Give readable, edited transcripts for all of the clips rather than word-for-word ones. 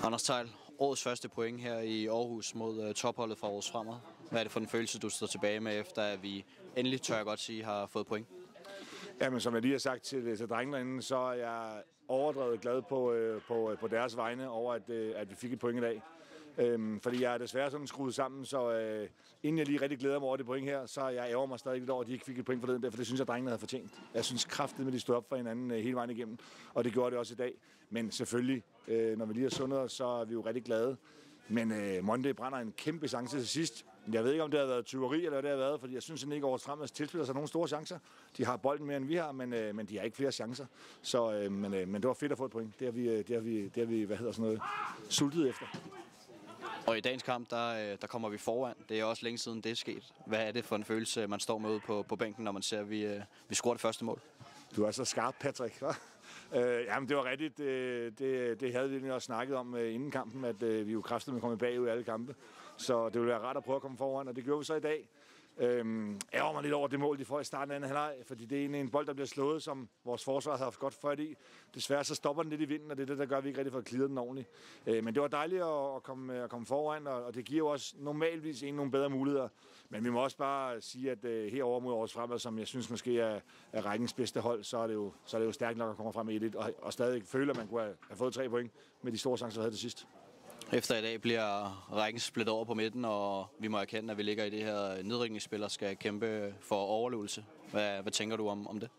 Anders Theil, årets første point her i Aarhus mod topholdet fra Aarhus Fremad. Hvad er det for en følelse, du står tilbage med, efter at vi endelig, tør jeg godt sige, har fået point? Jamen, som jeg lige har sagt til drengene derinde, så er jeg overdrevet glad på deres vegne over, at vi fik et point i dag. Fordi jeg er desværre sådan skruet sammen, så inden jeg lige rigtig glæder mig over det point her, så jeg ærger mig stadig lidt over, at de ikke fik et point for det, for det synes jeg, drengene havde fortjent. Jeg synes kraftigt, at de stod op for hinanden hele vejen igennem, og det gjorde det også i dag. Men selvfølgelig, når vi lige har sundet os, så er vi jo rigtig glade. Men Monday brænder en kæmpe chance til sidst. Jeg ved ikke, om det har været tyveri, eller hvad det har været, fordi jeg synes ikke, at Aarhus Fremad tilspiller sig nogle store chancer. De har bolden mere, end vi har, men de har ikke flere chancer. Så, men det var fedt at få et point. Det har vi sultet efter. Og i dagens kamp, der kommer vi foran. Det er også længe siden, det er sket. Hvad er det for en følelse, man står med ude på bænken, når man ser, at vi scorer det første mål? Du er så skarp, Patrick, hva'? Jamen, det var rigtigt. Det havde vi også snakket om inden kampen, at vi jo kraftedeme kommet bagud i alle kampe. Så det ville være rart at prøve at komme foran, og det gjorde vi så i dag. Ærger mig lidt over det mål, de får i starten af anden halvleg, fordi det er en bold, der bliver slået, som vores forsvar havde haft godt fat i. Desværre så stopper den lidt i vinden, og det er det, der gør, at vi ikke rigtig får clearet den ordentligt. Men det var dejligt at komme foran, og det giver jo også normalvis nogle bedre muligheder. Men vi må også bare sige, at herover mod Aarhus Fremad, som jeg synes måske er rækkens bedste hold, så er det jo stærkt nok at komme frem med 1-1, og stadig føle, at man kunne have fået 3 point med de store chancer, vi havde til sidst. Efter i dag bliver rækken splittet over på midten, og vi må erkende, at vi ligger i det her nedrykningsspil og skal kæmpe for overlevelse. Hvad tænker du om det?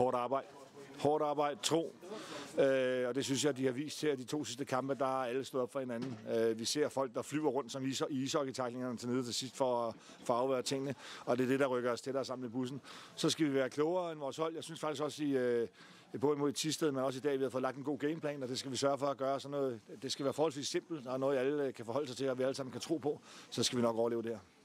Hårdt arbejde, tro. Og det synes jeg, de har vist til, at de 2 sidste kampe, der er alle stået op for hinanden. Vi ser folk, der flyver rundt som i ishockey-taklingerne til nede til sidst for at afvære tingene, og det er det, der rykker os tættere sammen i bussen. Så skal vi være klogere end vores hold. Jeg synes faktisk også både imod Thisted, men også i dag, vi har fået lagt en god gameplan, og det skal vi sørge for at gøre. Sådan noget, det skal være forholdsvis simpelt, og noget alle kan forholde sig til, og vi alle sammen kan tro på. Så skal vi nok overleve det her.